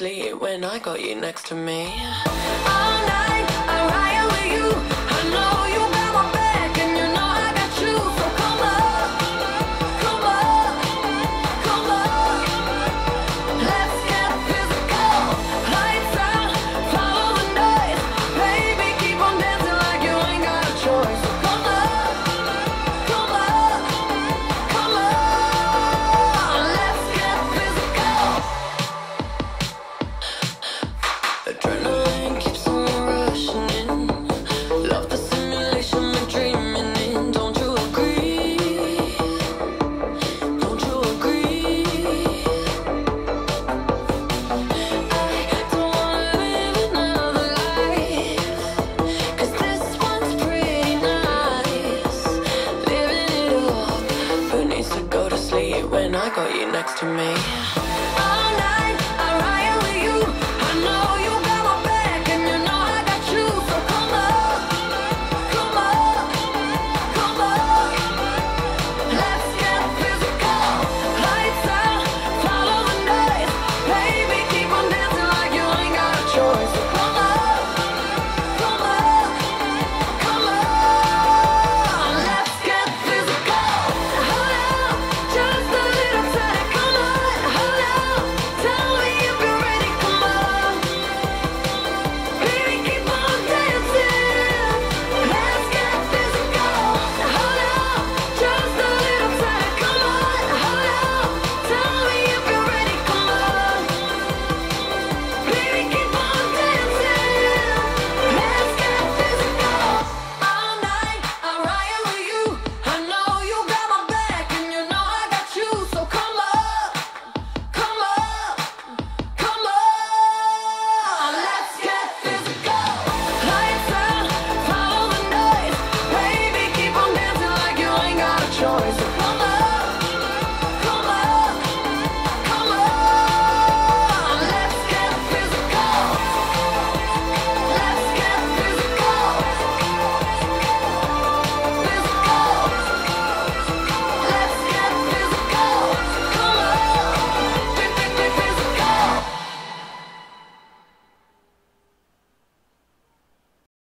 sleep when I got you next to me. All night I ride with you. I know you got my back and you know I got you. So come on, come on, come on. Let's get physical. Lights out, follow the noise. Baby, keep on dancing like you ain't got a choice. So come on, come on, come on. Let's get physical. Adrenaline keeps on rushing in. Love the simulation we're dreaming in. Don't you agree? Don't you agree? I don't wanna live another life, 'cause this one's pretty nice. Living it up, who needs to go to sleep when I got you next to me?